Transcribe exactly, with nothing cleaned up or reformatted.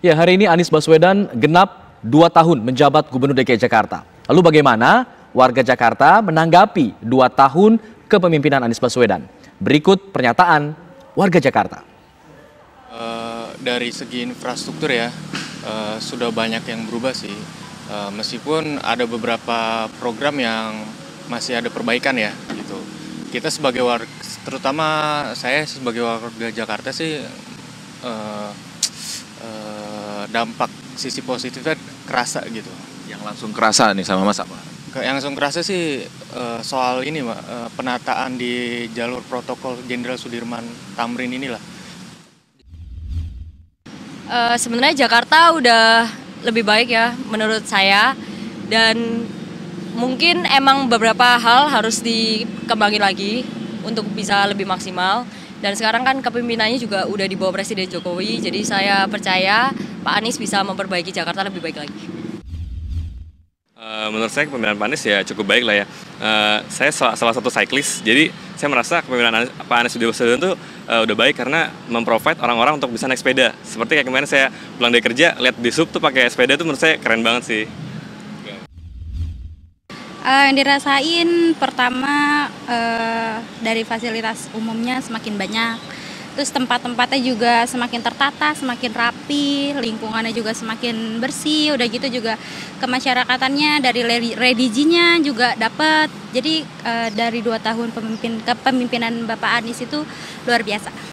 Ya, hari ini Anies Baswedan genap dua tahun menjabat Gubernur D K I Jakarta. Lalu bagaimana warga Jakarta menanggapi dua tahun kepemimpinan Anies Baswedan? Berikut pernyataan warga Jakarta. Uh, dari segi infrastruktur ya, uh, sudah banyak yang berubah sih. Uh, meskipun ada beberapa program yang masih ada perbaikan ya, gitu. Kita sebagai warga, terutama saya sebagai warga Jakarta sih, uh, uh, dampak sisi positifnya kerasa gitu. Yang langsung kerasa nih sama Mas apa? Yang langsung kerasa sih uh, soal ini, Mbak, uh, penataan di jalur protokol Jenderal Sudirman Tamrin inilah. Uh, sebenarnya Jakarta udah lebih baik ya menurut saya, dan mungkin emang beberapa hal harus dikembangin lagi untuk bisa lebih maksimal. Dan sekarang kan kepemimpinannya juga udah di bawah Presiden Jokowi, jadi saya percaya Pak Anies bisa memperbaiki Jakarta lebih baik lagi. Uh, menurut saya kepemimpinan Pak Anies ya cukup baik lah ya. Uh, saya salah, salah satu cyclist, jadi saya merasa kepemimpinan Pak Anies Baswedan itu uh, udah baik karena memprovide orang-orang untuk bisa naik sepeda. Seperti kayak kemarin saya pulang dari kerja, lihat di sub tuh pakai sepeda tuh menurut saya keren banget sih. Uh, yang dirasain pertama uh, dari fasilitas umumnya semakin banyak, terus tempat-tempatnya juga semakin tertata, semakin rapi, lingkungannya juga semakin bersih, udah gitu juga kemasyarakatannya dari religinya juga dapat. Jadi uh, dari dua tahun pemimpin kepemimpinan Bapak Anies itu luar biasa.